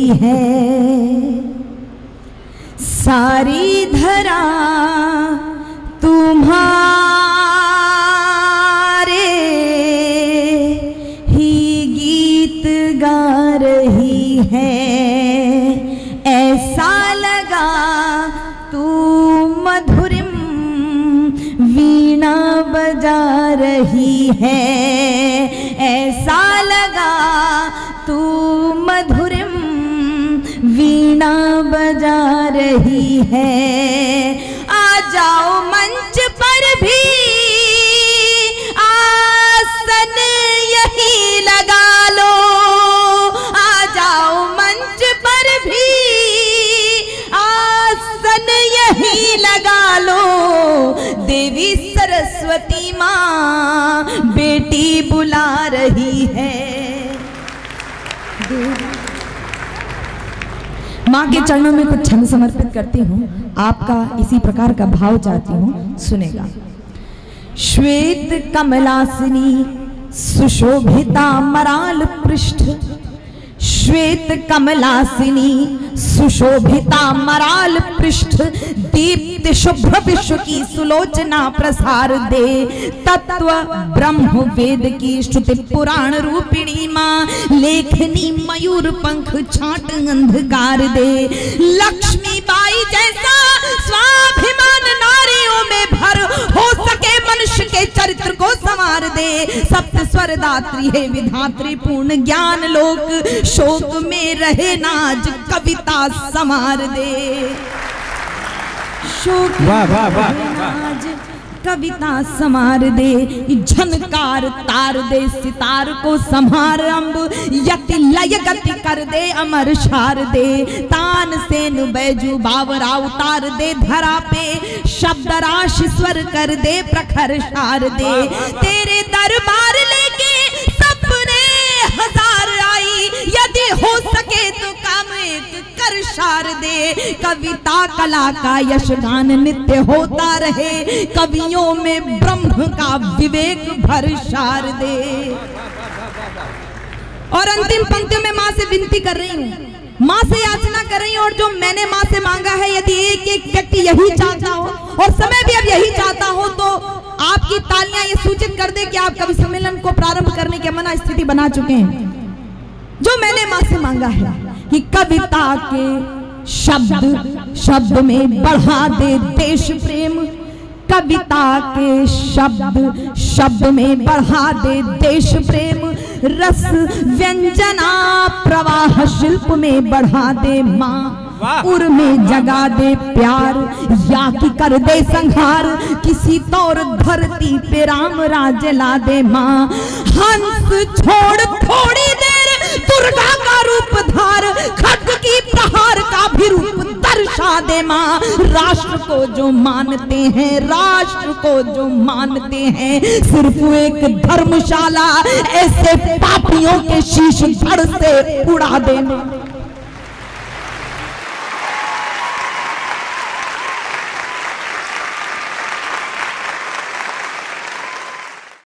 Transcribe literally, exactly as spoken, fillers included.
रही है, सारी धरा तुम्हारे ही गीत गा रही है। ऐसा लगा तू मधुरिम वीणा बजा रही है, ऐसा लगा तू मधुरिम वीणा बजा रही है। आ जाओ मंच पर भी आसन यही लगा लो, आ जाओ मंच पर भी आसन यही लगा लो। देवी सरस्वती माँ बेटी बुला रही है। माँ के चरणों में कुछ छंद समर्पित करती हूँ, आपका इसी प्रकार का भाव चाहती हूँ, सुनेगा। श्वेत कमलासिनी सुशोभिता मराल पृष्ठ, श्वेत कमलासिनी सुशोभिता मराल पृष्ठ, दीप्त शुभ्र विश्व की सुलोचना प्रसार दे। तत्व ब्रह्म वेद की श्रुति पुराण रूपिणी माँ, लेखनी मयूर पंख छाट अंधकार दे। लक्ष्मी बाई जैसा स्वाभिमान नारियों में भर, हो सके मनुष्य के चरित्र को संवार दे। सप्त स्वर दात्री है विधात्री पूर्ण ज्ञान लोक, शोक में रहे नाज कविता संवार दे। शोक वाह वाह वाह नाज कविता संवार दे। झनकार तार दे सितार को संहार, अम्ब यति लय गति कर दे अमर शार दे। तान सेन बैजू बावरा उतार दे धरा पे, शब्द राशि स्वर कर दे प्रखर शार दे। तेरे दरबार लेके सपने हजार आई, यदि हो सके तो काम एक कर शार दे। कविता कला का यशगान नित्य होता रहे, कवियों में ब्रह्म का विवेक भर शार दे। और अंतिम पंक्ति में माँ से विनती कर रही हूँ, माँ से याचना कर रही हूँ, और जो मैंने माँ से मांगा है, यदि एक एक व्यक्ति यही चाहता हो और समय भी अब यही चाहता हो, तो आपकी तालियां ये सूचित कर दे कि आप कवि सम्मेलन को प्रारंभ करने के मना स्थिति बना चुके हैं। जो मैंने माँ से मांगा है कि कविता के शब्द शब्द में बढ़ा दे देश प्रेम, कविता के शब्द शब्द में बढ़ा दे देश प्रेम। रस व्यंजना प्रवाह शिल्प में बढ़ा दे माँ, उर में जगा दे प्यार, या कि कर दे संहार, किसी तौर धरती पे राम राज ला दे माँ। हंस छोड़ थोड़ी देर दुर्गा का रूप धार, खड्ग की प्रहार का भी रूप दर्शा दे माँ। राष्ट्र को जो मानते हैं, राष्ट्र को जो मानते हैं, सिर्फ एक धर्मशाला ऐसे पापियों के शीश धड़ से उड़ा दे माँ।